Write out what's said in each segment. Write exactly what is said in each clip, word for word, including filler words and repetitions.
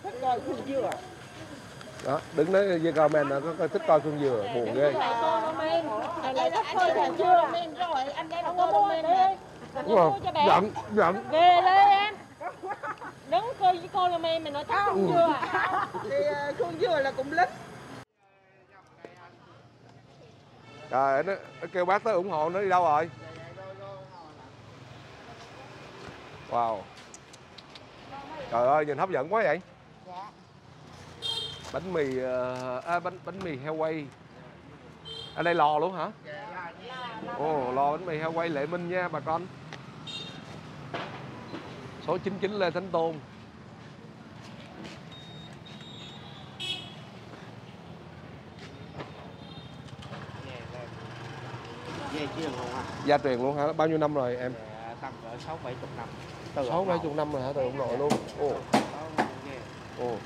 thích coi Khương Dừa. Đó, đứng đấy với comment là có thích coi Khương Dừa, buồn ghê. Này lại thích coi Khương Dừa. Rồi anh đây không có mua đi. Đúng không? Giận, giận. Ghê lên em. Đứng coi với cô là mày mày nói thích Khương Dừa. Thì Khương Dừa là cũng lính. Trời, nó, nó kêu bác tới ủng hộ, nó đi đâu rồi? Wow. Trời ơi, nhìn hấp dẫn quá vậy. Dạ. Bánh mì, à, bánh bánh mì heo quay. Ở đây lò luôn hả? Ồ, lò bánh mì heo quay Lệ Minh nha bà con. Số chín mươi chín Lê Thánh Tôn. Gia truyền luôn hả? Gia truyền luôn hả? Bao nhiêu năm rồi em? Tầm cỡ sáu bảy chục năm. Sáu bảy chục năm rồi hả? Từ ông nội luôn. Ồ. Ồ.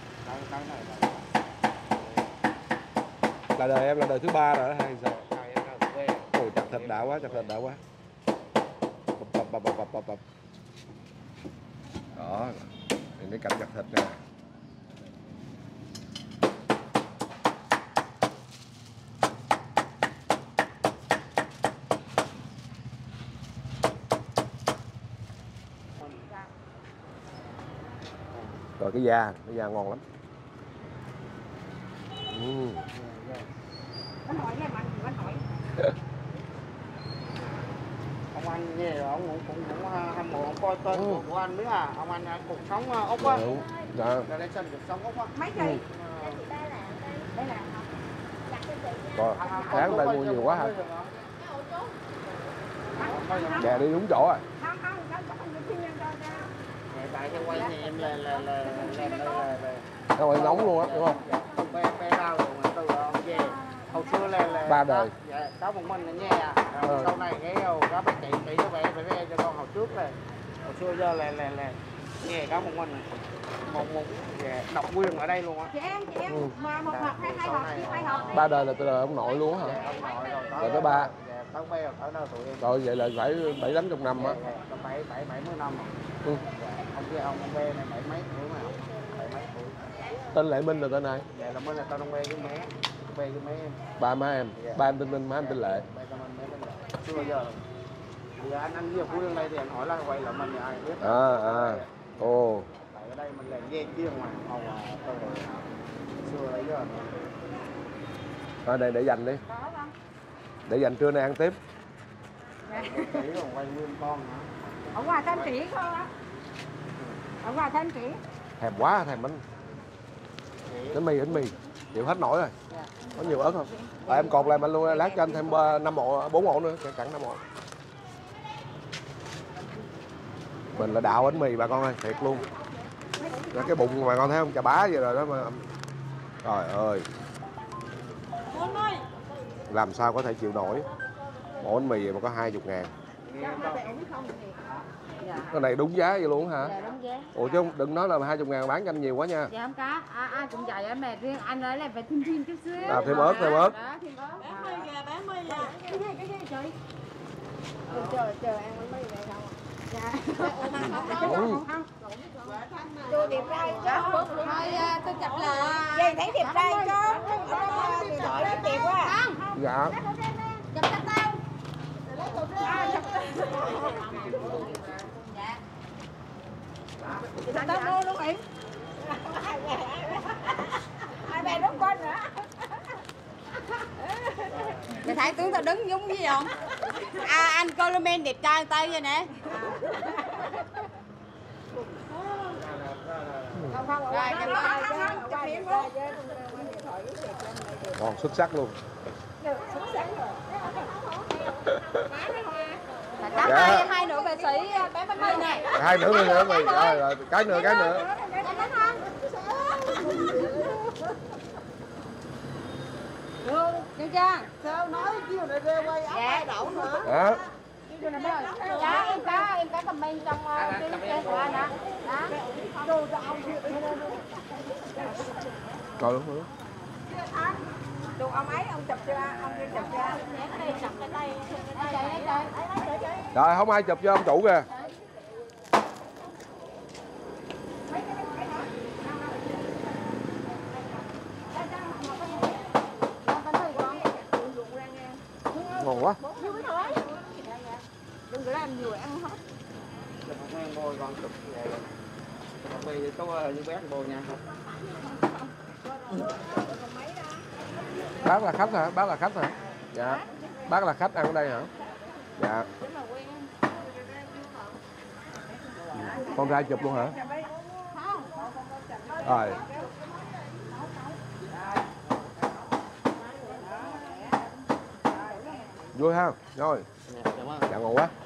Là đời em là đời thứ ba rồi đó hay sao? Ồ, chặt thịt đã quá, chặt thịt đã quá. Bập bập bập bập bập bập. Đó, nhìn cái cảnh chặt thịt nè. Rồi cái da, cái da ngon lắm. Uhm. Bánh hỏi nha, bánh hỏi. Ông anh về rồi, ông cũng cũng cũng hâm mộ coi kênh của, của anh nữa à. Ông anh cuộc sống ốc á. Dạ. Rồi đây xem cuộc sống ốc á. Mấy cây? Đây là Rồi, sáng đây mua nhiều quá hả? Dạ đi đúng chỗ rồi. Không, không, không, không, thiên nhân cho ra. Tại cái quay thì em là là là làm đây là Nó quay nóng luôn á, đúng không? Bê bê rau rồi mà từ ông về. Hồi xưa là là ba đời. Dạ, có một mình ở nhà. Rồi sau này cái đầu có bác chị chị cho bé bé cho con hồi trước là hồi xưa giờ là là là nghe có một mình một một độc quyền ở đây luôn á. Chị em, chị em, mà một hộp hay hai hộp, hai hộp. Ba đời là từ đời ông nội luôn hả? Dạ, ông nội rồi tới, rồi tới ba. Dạ, tới bây giờ tới đâu tụi em. Rồi vậy là phải bảy tám chục năm á. Dạ, dạ, bảy bảy bảy mươi năm rồi. Ừ. Dạ, ông kia ông ông B này bảy mấy tuổi mà bảy mấy tuổi. Tên Lệ Minh là tên ai? Dạ là mới là tên ông B với mé. B với mé em. Ba má em. Dạ. Ba em tên Minh, má em tên Lệ. Ba tên Minh, tên Lệ. Chưa bao giờ. Bây giờ anh anh nhiều cuối đây thì anh hỏi là quay là mình thì ai biết. À à. Ồ. Tại ở đây mình làm dê chiên mà hầu từ xưa đấy giờ. Thôi đây để dành đi. Để dành trưa nay ăn tiếp. Chỉ còn quay nguyên con hả? Ở ngoài Thanh Trĩ không á? Ở ngoài Thanh Trĩ. Thèm quá, thèm bánh. Bánh mì, bánh mì. Chịu hết nổi rồi. Có nhiều ớt không? À, em cột lại anh luôn, lát cho anh thêm năm ổ, bốn ổ nữa, cẳng năm ổ. Mình là đạo bánh mì bà con ơi, thiệt luôn. Cái bụng mà con thấy không, chà bá vậy rồi đó mà. Trời ơi. Làm sao có thể chịu nổi. Một bánh mì mà có hai mươi ngàn. Cái này đúng giá vậy luôn hả? Dạ đúng giá. Ủa chứ đừng nói là hai mươi ngàn bán cho anh nhiều quá nha. Dạ không có, à, ai cũng vậy em mệt riêng, anh nói là phải thêm thêm chút xíu. À, thêm ớt, thêm ớt. Đó, thêm ớt. Bán mươi kìa, bán mươi kìa. Cái gì, cái gì chị? Chờ, chờ ăn bánh mì này đâu. Dạ. Ừ. Tôi điệp trai chứ. Thôi tôi chập là... Dây thấy điệp trai chứ. Điện thoại nó đẹp quá. Dạ. Chập chập tao. Dạ. Tao mua luôn em. Hai bé đúng con nữa. Mày thấy tướng tao đứng giống gì không? À anh Coleman đẹp trai tay vậy nè. Không không, rồi cảm ơn. Chụp phim luôn. Ngon xuất sắc luôn. Cảm Dạ. hai, hai nữ vệ sĩ bán bánh mì này. Hai nữa nữa mì. Rồi, rồi cái nữa cái nữa. Được chưa? Sao nói chiều này rê quay áo Dạ. đậu nữa. Đó. Dạ em có em có comment trong cái cái của anh đó. Đó. Đồ cho ông thiệt. Rồi đúng rồi. Đồ ông ấy ông chụp cho ông kia chụp cho. Chụp cái tay cái tay. Rồi không ai chụp cho ông chủ kìa. ăn nhiều ăn hết. Ăn bồi còn chục vậy. Vì thì có như bé ăn bồi nha. Bác là khách hả? Bác là khách hả? Dạ. Bác là khách ăn ở đây hả? Dạ. Con trai chụp luôn hả? Rồi. Vui ha? Rồi. Dạ ngon quá.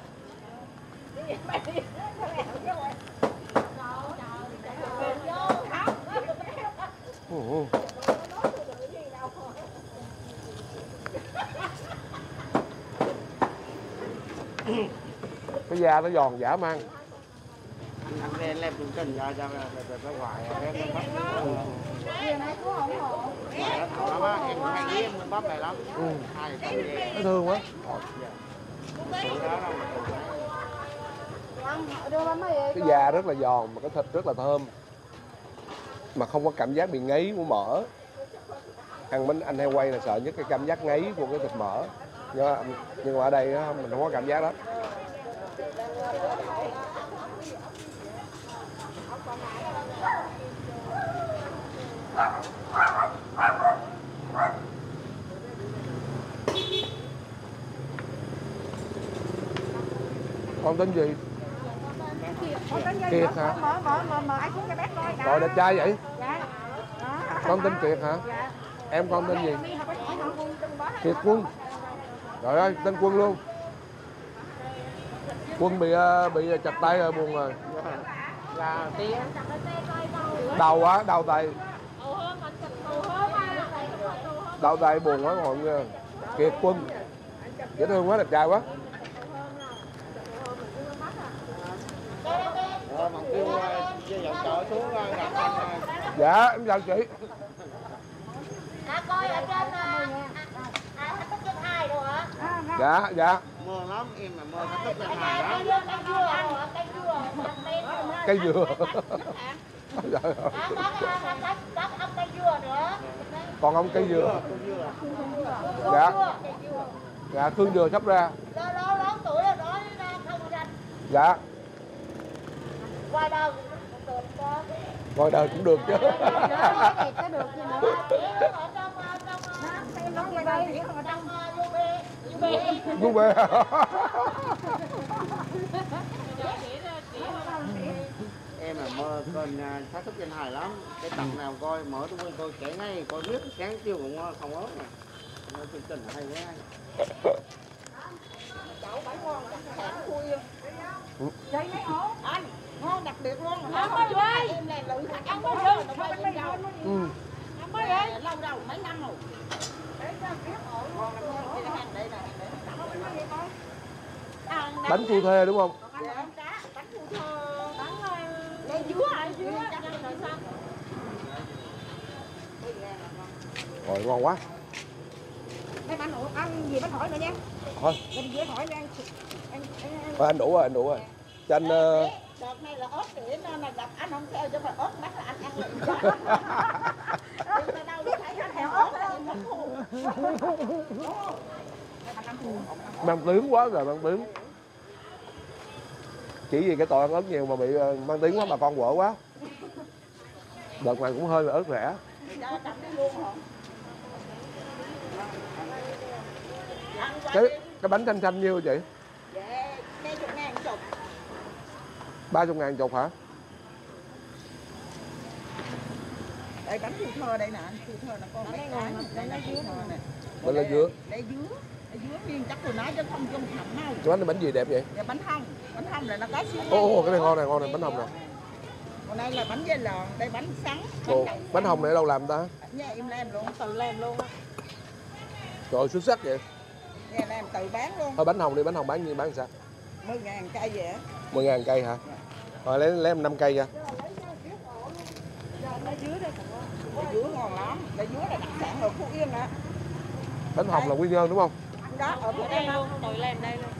Ồ. Cái da nó giòn dã man. Ăn lên lem trứng trình ra cho nó hoài cái nó bắp. Nó thảo lắm á, em hay nghĩ em bắp này lắm. Ừ. Hai cái gì. Nó thương quá. Cái da rất là giòn mà cái thịt rất là thơm. Mà không có cảm giác bị ngấy của mỡ. Ăn bánh anh heo quay là sợ nhất cái cảm giác ngấy của cái thịt mỡ. Nhưng mà, nhưng mà ở đây á, mình không có cảm giác đó. Con tên gì? Kiệt hả? Mở mở mở mở ai xuống cái bếp coi. Rồi đẹp trai vậy? Dạ. Con tên Kiệt hả? Dạ. Em con tên gì? Kiệt Quân. Trời ơi, tên Quân luôn. Quân bị bị chặt tay rồi, buồn rồi. Là tía. Đau quá, đau tay. Đau tay buồn quá mọi người. Kiệt Quân. Dễ thương quá, đẹp trai quá. Rồi mà kêu dọn chợ xuống gặp anh. Dạ, em chào chị. À, coi ở trên à, à, thách thức trên hai rồi hả? Dạ, dạ. Mưa lắm, em mà mưa thách thức trên Cây hai dưa, đó. cây dưa ăn hả? Cây dưa, Cây dừa. Dạ. có có có ông cây dưa nữa. Còn ông cây dừa. Cô Dạ. dưa, cây dưa. Dạ, thương dừa sắp ra. Lớn lớn lớn tuổi rồi đó, không rành. Dạ. Qua đâu cũng được đó. Ngồi đời cũng được chứ. Có được gì nữa. Ở trong trong Nó như đây. trong vô bê, vô bê. Vui vẻ. Em là mơ kênh thách thức trên hai lắm. Cái tập nào coi mở tôi quên coi kể ngay, coi biết sáng chiều cũng không ớt nè. Nói chương trình hay quá. Chậu bảy ngon, thèm khui. Chơi mấy ổ. Anh, ngon đặc biệt luôn. Ăn mới quay. Em này lự Ăn mới quay. nó quay bên đâu. Ừ. Ăn mới quay. Lâu đâu mấy năm rồi. Ngon lắm ngon. Đây là hàng đây nè. Bánh phu thê đúng không? Dạ, bánh phu thơ. Bánh lấy dứa hả? Dứa. Rồi sao? Rồi ngon quá. Mấy bánh ủa, ăn gì bánh hỏi nữa nha. Thôi. Bên dưới hỏi đi ăn. Ăn ăn Thôi anh đủ rồi, anh đủ rồi. Cho anh... Uh... đợt này là ớt để nó là gặp anh không theo cho mà ớt bắt là anh ăn liền. Đi đâu thấy anh theo ớt là em mất hồn. Mang tiếng quá rồi, mang tiếng. Chỉ vì cái tội ăn ớt nhiều mà bị uh, mang tiếng quá, bà con quở quá. Đợt này cũng hơi là ớt rẻ. Cái cái bánh xanh xanh nhiêu chị? Dạ, mấy chục ngàn chục. ba mươi ngàn chục hả? Đây bánh phu thơ đây nè, anh phu thơ nó có mấy cái. Đây là phu thơ nè. Đây là dứa. Đây dứa. Đây dứa nguyên chắc rồi nói chứ không trong thầm đâu. Cái bánh này bánh gì đẹp vậy? Dạ bánh hồng. Bánh hồng là nó có xíu. Ồ, cái này ngon này, ngon này, bánh hồng nè. Còn đây là bánh dây lòn, đây bánh sắn. Ồ, bánh hồng này ở đâu làm ta? Nhà em làm luôn, tự làm luôn á. Trời ơi, xuất sắc vậy. Nhà làm tự bán luôn. Thôi bánh hồng đi, bánh hồng bán như bán sao? mười ngàn cây vậy á. mười ngàn cây hả? Rồi lấy lấy em năm cây ra. Đây dứa đây. Đây dứa ngon lắm. Đây dứa là đặc sản ở Phú Yên á. Bánh hồng là Quy Nhơn đúng không? Đó, ở Phú Yên luôn, tự làm đây luôn.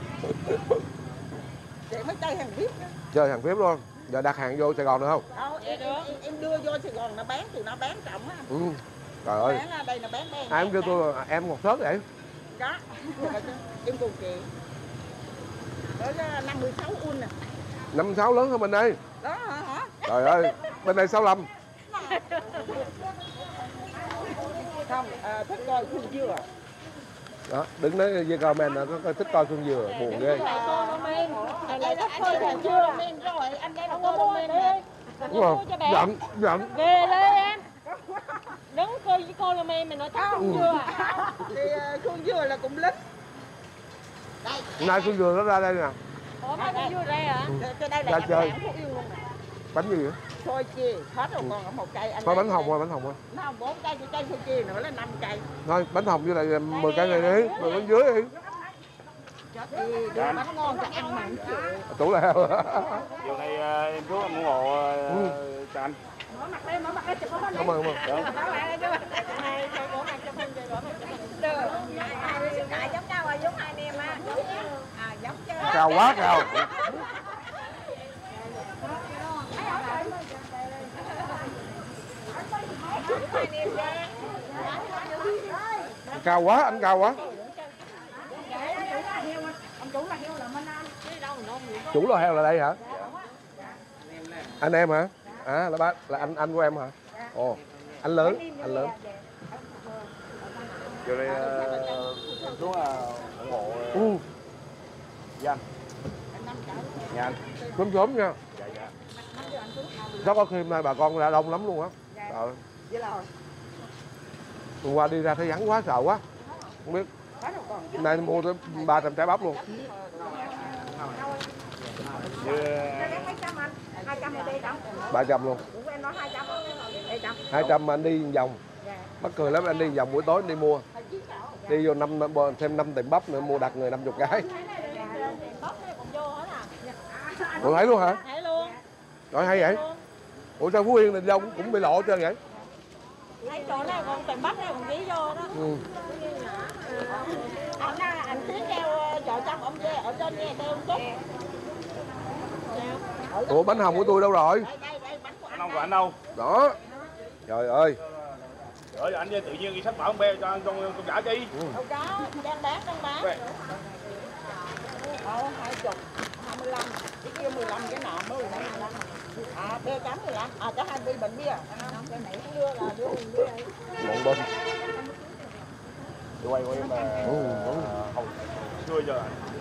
Chị mới chơi hàng vip đó. Chơi hàng phép luôn. Giờ đặt hàng vô Sài Gòn được không? Đâu, em, em, em đưa vô Sài Gòn nó bán, tụi nó bán trọng á. Ừ. Trời ơi. Bán ở đây nó bán đen. Ai cũng kêu tôi là em ngọt sớt vậy? Đó. Em cùng chị. cỡ năm mươi sáu un nè. Năm sáu lớn hơn bên đây. Đó hả? hả? Trời ơi, bên đây sáu lăm. Không, à, thích coi khương dừa. Đó, đứng đấy với comment là có, có thích coi khương dừa, buồn ghê. Anh đây thích coi khương dừa. Rồi, anh đây là coi comment nè. Đúng không? Giận, giận. Ghê lên em. Đứng coi với cô làm em mà nói thích khương dừa. Thì khương dừa là cũng lính. Nay khương dừa nó ra đây nè. Ủa, có khương dừa đây hả? Cái đây là Ra em chơi. Phú Yên luôn nè. Bánh gì vậy? Xôi chia, hết rồi còn có một cây. Anh Thôi lấy bánh hồng đây. thôi, bánh hồng thôi. Nó không bốn cây, cái cây xôi chia nữa là năm cây. Thôi bánh hồng với lại mười cây này đi, mười bánh dưới đi. Thì đưa bánh ngon cho ăn mà không chịu. Tủ là heo. Chiều nay ờ, em xuống em ủng hộ Ừ. cho anh. Mở mặt lên, mở mặt lên, chụp có Cảm ơn, cảm ơn. Mở lại đây cho này, cho cổ mặt cho mình rồi, mở mặt cho mình. Được. Hai đứa tại giống nhau rồi, giống hai anh em á. À, giống chứ. Cao quá cao. Hai anh em ra. Cao quá, anh cao quá. Ông chủ là heo là Minh Anh. Chứ đâu mà nó Chủ lò heo là đây hả? Anh em hả? À là bác, là anh anh của em hả? Ồ, anh lớn, anh lớn. Chiều nay ờ, em xuống ờ, ủng hộ ờ, Ừ, với anh. Nha anh. sớm sớm nha. Dạ dạ. Chắc có khi hôm nay bà con ra đông lắm luôn á. Trời. vậy là Hôm qua đi ra thấy vắng quá sợ quá. Không biết. Hôm nay mua tới ba trăm trái bắp luôn. Như ba trăm luôn. hai trăm mà anh đi vòng. Mắc cười lắm, anh đi vòng buổi tối anh đi mua. Đi vô năm thêm năm tiệm bắp nữa mua đặt người năm mươi cái. Ủa thấy luôn hả? thấy luôn. Rồi hay vậy? Ủa sao Phú Yên này đông cũng bị lộ hết trơn vậy? Thấy chỗ này còn tìm bắt này còn ký vô đó. Ừ. Anh á, anh tiến theo vợ chồng ông về ở trên nghe theo chút. Ủa bánh hồng của tôi đâu rồi? Đây đây đây bánh của anh anh. không của anh đâu. Đó. Trời ơi. Trời ơi anh tự nhiên đi sách bảo con bê cho anh con con trả chi. Đâu đó, đang bán đang bán. Bê. Ồ, hai chục, hai mươi lăm, cái kia mười lăm cái nọ mới mười lăm. À, bê cắm mười lăm, à cái hai bi bệnh bia. Cái này cũng đưa là đưa đưa đây. Bọn bên. Đi quay quay mà Ừ, ừ. hồi xưa giờ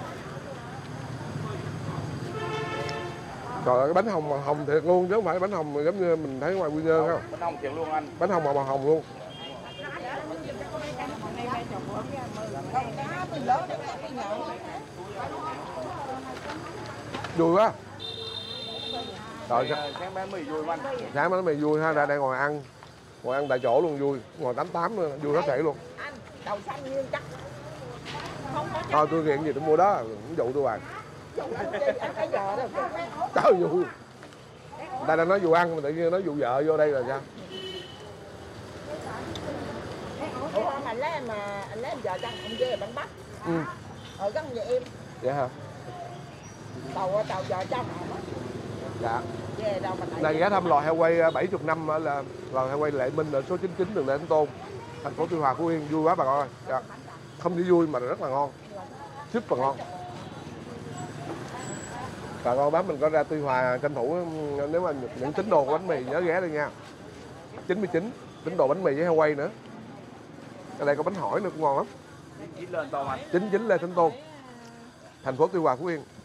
Trời ơi cái bánh hồng mà hồng thiệt luôn chứ không phải bánh hồng mà giống như mình thấy ngoài Quy Nhơn không? bánh hồng thiệt luôn anh. Bánh hồng mà màu hồng luôn. Không cá bi lớn đấy, cá bi nhỏ. Vui quá. Rồi Sáng sáng bán mì vui anh. sáng bánh mì vui ha, ra đây ngồi ăn. Ngồi ăn tại chỗ luôn vui, ngồi tám tám nữa, vui hết thảy luôn. Anh, đậu xanh như chắc. Không có chắc. Thôi tôi nghiện gì tôi mua đó, cũng dụ tôi bàn. Dụ anh chi, anh cái giờ đâu. Trời vui. Ta đang nói vụ ăn mà tự nhiên nói vụ vợ vô đây là sao? Ủa mà lấy em mà anh lấy em vợ chồng ông về bánh bắp. Ừ. Ở gần nhà em. Vậy hả? Tàu tàu vợ chồng. Dạ. Về đâu mà tại. Này ghé thăm lò heo quay bảy mươi năm ở là lò heo quay Lệ Minh ở số chín mươi chín đường Lê Thánh Tôn, thành phố Tuy Hòa, Phú Yên, vui quá bà con ơi. Dạ. Không chỉ vui mà rất là ngon, super ngon. Bà con bác mình có ra Tuy Hòa tranh thủ nếu mà những tín đồ của bánh mì nhớ ghé đây nha. chín mươi chín tín đồ bánh mì với heo quay nữa. Ở đây có bánh hỏi nữa cũng ngon lắm. Chín lên to anh. chín mươi chín Lê Thánh Tôn, thành phố Tuy Hòa, Phú Yên.